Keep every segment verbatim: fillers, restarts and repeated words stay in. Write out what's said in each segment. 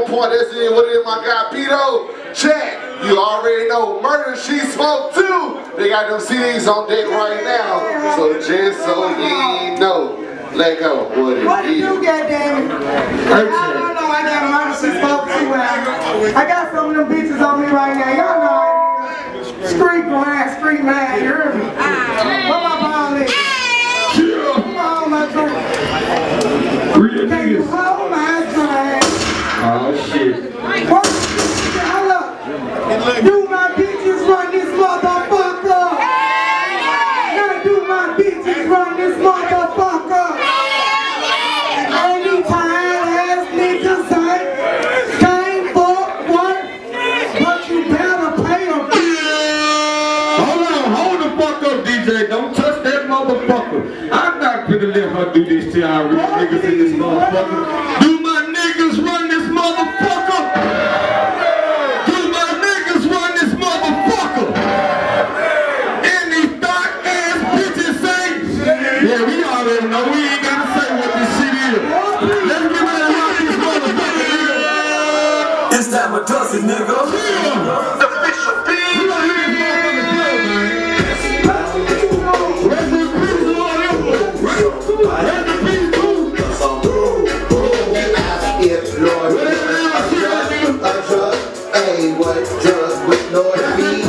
point. That's it. What is my guy, Lil Chat? You already know. Murder, She Spoke too. They got them C Ds on deck right now. So just so you know. Let go. What it What do is. you goddammit? I don't know. I got Murder, She Spoke too. I got some of them bitches on me right now. Y'all know it is. Street grind, street man. You heard me? Where my ball is? Come on, my drink. Can you hold my drink? Oh shit. What? Hold up. Do my bitches run this motherfucker? Now do my bitches run this motherfucker? Anytime ass niggas ain't came for work, but you better pay a bill. Hold on, hold the fuck up, D J. Don't touch that motherfucker. I'm not gonna let her do this to our real niggas in this motherfucker. Do my niggas run this motherfucker? Do my niggas run this motherfucker? And these dark ass bitches say, yeah, we already know. We ain't gotta say what this shit is. Let's get ready to rock this motherfucker, nigga. It's time a dozen, nigga. Yeah. The fish of We gonna hear this motherfucker blow, man. Rest in peace, Lord Emperor. Rest in peace, too. If Lord a drug, a what drug with Lord B?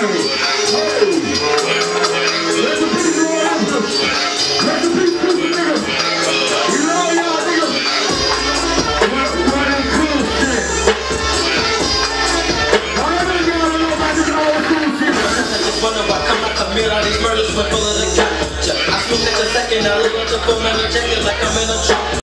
All these murders were full of the gotcha. I swooped at the second, I look at the full man of checkers like I'm in a trunk.